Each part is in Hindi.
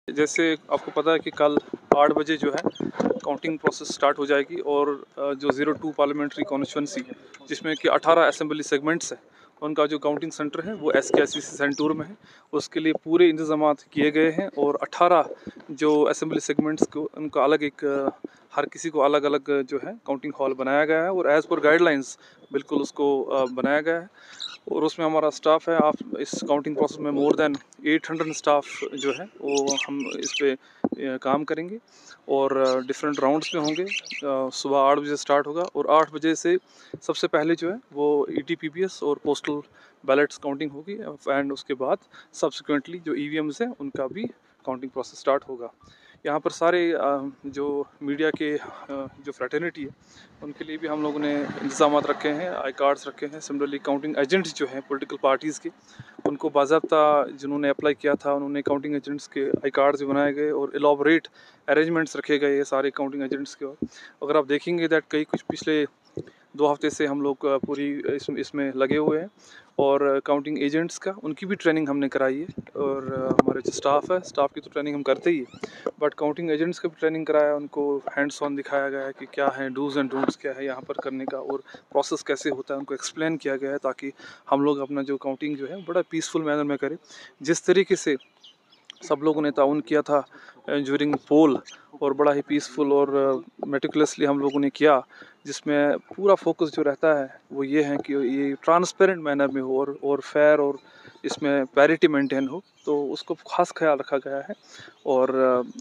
जैसे आपको पता है कि कल 8 बजे जो है काउंटिंग प्रोसेस स्टार्ट हो जाएगी और जो 02 पार्लियामेंट्री कॉन्स्टिट्यूंसी जिसमें कि 18 असेंबली सेगमेंट्स हैं उनका जो काउंटिंग सेंटर है वो SKICC सेंटूर में है। उसके लिए पूरे इंतजाम किए गए हैं और 18 जो असेंबली सेगमेंट्स को उनका अलग एक हर किसी को अलग अलग जो है काउंटिंग हॉल बनाया गया है और एज़ पर गाइडलाइंस बिल्कुल उसको बनाया गया है। और उसमें हमारा स्टाफ है, आप इस काउंटिंग प्रोसेस में मोर देन 800 स्टाफ जो है वो हम इस पे काम करेंगे और डिफरेंट राउंड्स में होंगे। सुबह 8 बजे स्टार्ट होगा और 8 बजे से सबसे पहले जो है वो ETPPS और पोस्टल बैलेट्स काउंटिंग होगी एंड उसके बाद सब्सिक्वेंटली जो EVMs हैं उनका भी काउंटिंग प्रोसेस स्टार्ट होगा। यहाँ पर सारे जो मीडिया के जो फ्रेटर्निटी है उनके लिए भी हम लोगों ने इंतजाम रखे हैं, आई कार्ड्स रखे हैं। सिमिलरली काउंटिंग एजेंट्स जो हैं पॉलिटिकल पार्टीज़ के उनको बाज़ाब्ता जिन्होंने अप्लाई किया था उन्होंने काउंटिंग एजेंट्स के आई कार्ड्स भी बनाए गए और एलॉबरेट अरेंजमेंट्स रखे गए हैं सारे काउंटिंग एजेंट्स के। अगर आप देखेंगे दैट कई कुछ पिछले 2 हफ्ते से हम लोग पूरी इसमें लगे हुए हैं और काउंटिंग एजेंट्स का उनकी भी ट्रेनिंग हमने कराई है और हमारे जो स्टाफ की तो ट्रेनिंग हम करते ही है बट काउंटिंग एजेंट्स का भी ट्रेनिंग कराया, उनको हैंड्स ऑन दिखाया गया है कि क्या है डूज़ एंड डोंट्स क्या है यहाँ पर करने का और प्रोसेस कैसे होता है उनको एक्सप्लेन किया गया है ताकि हम लोग अपना जो काउंटिंग जो है बड़ा पीसफुल मैनर में करें। जिस तरीके से सब लोगों ने ताउन किया था ड्यूरिंग पोल और बड़ा ही पीसफुल और मेटिकुलसली हम लोगों ने किया, जिसमें पूरा फोकस जो रहता है वो ये है कि ये ट्रांसपेरेंट मैनर में हो और फेयर और इसमें पैरिटी मेंटेन हो, तो उसको खास ख्याल रखा गया है। और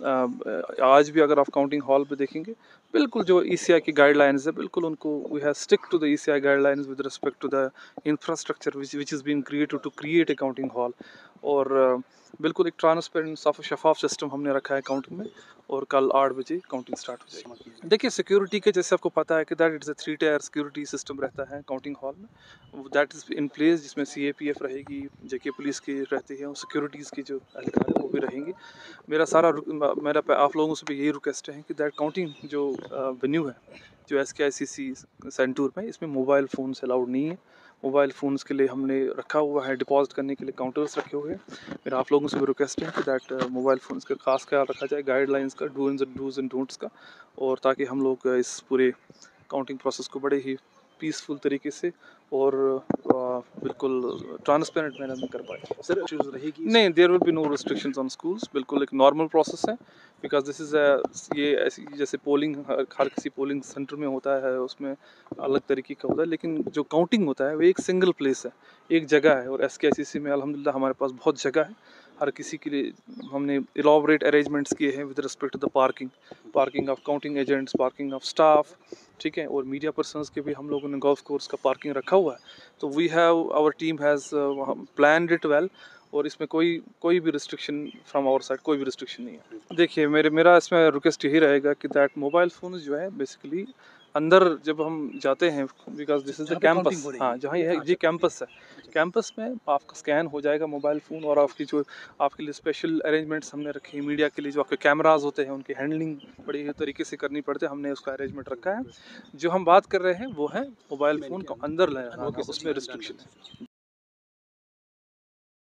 आज भी अगर आप काउंटिंग हॉल पे देखेंगे बिल्कुल जो ECI की गाइडलाइंस है बिल्कुल उनको we have stick to the ECI guidelines with respect to the infrastructure which is been created to create a counting hall. और बिल्कुल एक ट्रांसपेरेंट शफाफ सिस्टम हमने रखा है काउंटिंग में और कल 8 बजे काउंटिंग स्टार्ट हो जाएगी। देखिए सिक्योरिटी के जैसे आपको पता है कि that it's a 3 tier security system रहता है काउंटिंग हॉल में, दैट इज़ इन प्लेस, जिसमें CAPF रहेगी, JK पुलिस की रहती है और सिक्योरिटीज़ की जो अधिकारी वो भी रहेंगी। मेरा आप लोगों से भी यही रिक्वेस्ट है कि दैट काउंटिंग जो वेन्यू है जो SKICC सेंटूर में, इसमें मोबाइल फ़ोन्स अलाउड नहीं है। मोबाइल फ़ोन्स के लिए हमने रखा हुआ है, डिपॉजिट करने के लिए काउंटर्स रखे हुए हैं। मेरा आप लोगों से भी रिक्वेस्ट है कि दैट मोबाइल फ़ोन्स का खास ख्याल रखा जाए, गाइडलाइंस का, डूज़ एंड डोंट्स का, और ताकि हम लोग इस पूरे काउंटिंग प्रोसेस को बड़े ही पीसफुल तरीके से और बिल्कुल ट्रांसपेरेंट मैनर में कर पाए। सर रहेगी नहीं, there will be no restrictions on schools, बिल्कुल एक नॉर्मल प्रोसेस है बिकॉज दिस इज़ ये ऐसी जैसे पोलिंग हर किसी पोलिंग सेंटर में होता है उसमें अलग तरीके का होता है, लेकिन जो काउंटिंग होता है वो एक सिंगल प्लेस है, एक जगह है। और SKICC में अल्हम्दुलिल्लाह हमारे पास बहुत जगह है, हर किसी के लिए हमने इलॉबरेट अरेंजमेंट्स किए हैं with respect to the parking of counting agents, parking of staff, ठीक है। और मीडिया पर्सनस के भी हम लोगों ने गोल्फ कोर्स का पार्किंग रखा हुआ है। तो we have our team has planned it well और इसमें कोई भी रिस्ट्रिक्शन फ्रॉम आवर साइड कोई भी रिस्ट्रिक्शन नहीं है। देखिए मेरा इसमें रिक्वेस्ट यही रहेगा कि दैट मोबाइल फ़ोन जो है बेसिकली अंदर जब हम जाते हैं, because this is the campus, हाँ जहाँ ये कैंपस है, कैंपस में आपका स्कैन हो जाएगा मोबाइल फ़ोन और आपके लिए स्पेशल अरेंजमेंट्स हमने रखे हैं। मीडिया के लिए जो आपके कैमराज होते हैं उनकी हैंडलिंग बड़ी तरीके से करनी पड़ती है, हमने उसका अरेंजमेंट रखा है। जो हम बात कर रहे हैं वो है मोबाइल फ़ोन को अंदर ले जाना, उसमें रिस्ट्रिक्शन है।